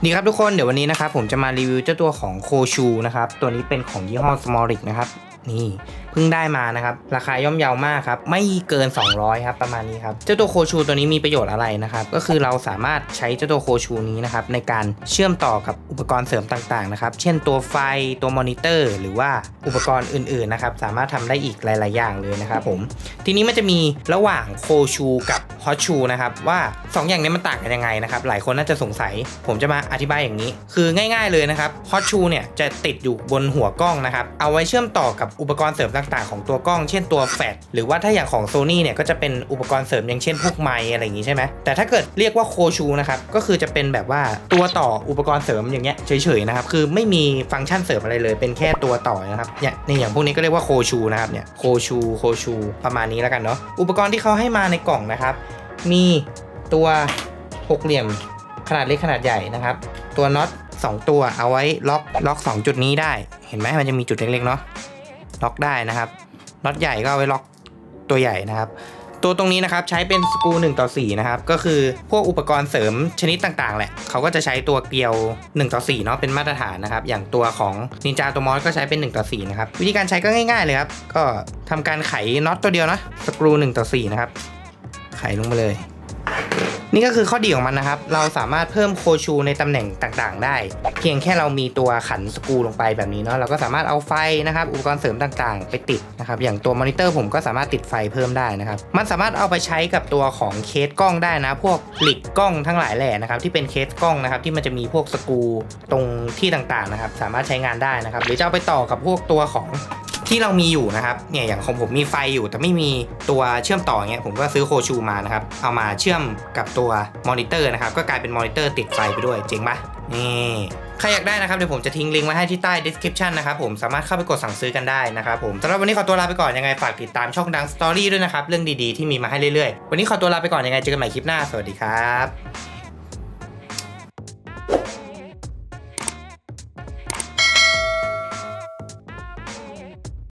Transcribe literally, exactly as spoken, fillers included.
ดีครับทุกคนเดี๋ยววันนี้นะครับผมจะมารีวิวเจ้าตัวของโคชูนะครับตัวนี้เป็นของยี่ห้อ Smolic นะครับนี่เพิ่งได้มานะครับราคาย่อมเยาวมากครับไม่เกินสองร้อยครับประมาณนี้ครับเจ้าตัวโคชูตัวนี้มีประโยชน์อะไรนะครับก็คือเราสามารถใช้เจ้าตัวโคชูนี้นะครับในการเชื่อมต่อกับอุปกรณ์เสริมต่างๆนะครับเช่นตัวไฟตัวมอนิเตอร์หรือว่าอุปกรณ์อื่นๆนะครับสามารถทำได้อีกหลายๆอย่างเลยนะครับผมทีนี้มันจะมีระหว่างโคชูกับฮอตชูนะครับว่าสองอย่างนี้มันต่างกันยังไงนะครับหลายคนน่าจะสงสัยผมจะมาอธิบายอย่างนี้คือง่ายๆเลยนะครับฮอตชูเนี่ยจะติดอยู่บนหัวกล้องนะครับเอาไว้เชื่อมต่อกับอุปกรณ์เสริมต่างๆของตัวกล้องเช่นตัวแฟลชหรือว่าถ้าอย่างของ Sony เนี่ยก็จะเป็นอุปกรณ์เสริมอย่างเช่นพวกไมค์อะไรอย่างนี้ใช่ไหมแต่ถ้าเกิดเรียกว่าโคชูนะครับก็คือจะเป็นแบบว่าตัวต่ออุปกรณ์เสริมอย่างเงี้ยเฉยๆนะครับคือไม่มีฟังก์ชันเสริมอะไรเลยเป็นแค่ตัวต่อนะครับเนี่ยในอย่างพวกนี้ก็เรียกว่าโคชูนะครับเนี่ยโคชูโคชูประมาณนี้แล้วกันเนาะอุปกรณ์ที่เขาให้มาในกล่องนะครับมีตัวหกเหลี่ยมขนาดเล็กขนาดใหญ่นะครับตัวน็อตสองตัวเอาไว้ล็อกล็อกสองจุดนี้ได้เห็นไหมมันจะมีจุดเล็กๆเนาะล็อกได้นะครับน็อตใหญ่ก็เอาไว้ล็อกตัวใหญ่นะครับตัวตรงนี้นะครับใช้เป็นสกรูหนึ่งต่อสี่นะครับก็คือพวกอุปกรณ์เสริมชนิดต่างๆแหละเขาก็จะใช้ตัวเกลียวหนึ่งต่อสี่เนาะเป็นมาตรฐานนะครับอย่างตัวของนินจาตัวมอสก็ใช้เป็นหนึ่งต่อสี่นะครับวิธีการใช้ก็ง่ายๆเลยครับก็ทำการไขน็อตตัวเดียวนะสกรูหนึ่งต่อสี่นะครับไขลงมาเลยนี่ก็คือข้อดีของมันนะครับเราสามารถเพิ่มโคชูในตำแหน่งต่างๆได้เพียงแค่เรามีตัวขันสกรูลงไปแบบนี้เนาะเราก็สามารถเอาไฟนะครับอุปกรณ์เสริมต่างๆไปติดนะครับอย่างตัวมอนิเตอร์ผมก็สามารถติดไฟเพิ่มได้นะครับมันสามารถเอาไปใช้กับตัวของเคสกล้องได้นะพวกหลีกกล้องทั้งหลายแหล่นะครับที่เป็นเคสกล้องนะครับที่มันจะมีพวกสกรูตรงที่ต่างๆนะครับสามารถใช้งานได้นะครับหรือจะเอาไปต่อกับพวกตัวของที่เรามีอยู่นะครับเนี่ยอย่างของผมมีไฟอยู่แต่ไม่มีตัวเชื่อมต่อเงี้ยผมก็ซื้อโคชูมานะครับเอามาเชื่อมกับตัวมอนิเตอร์นะครับก็กลายเป็นมอนิเตอร์ติดไฟไปด้วยเจ๋งปะนี่ใครอยากได้นะครับเดี๋ยวผมจะทิ้งลิงก์ไว้ให้ที่ใต้ description นะครับผมสามารถเข้าไปกดสั่งซื้อกันได้นะครับผมสำหรับวันนี้ขอตัวลาไปก่อนยังไงฝากติดตามช่องดังสตอรี่ด้วยนะครับเรื่องดีๆที่มีมาให้เรื่อยๆวันนี้ขอตัวลาไปก่อนยังไงเจอกันใหม่คลิปหน้าสวัสดีครับ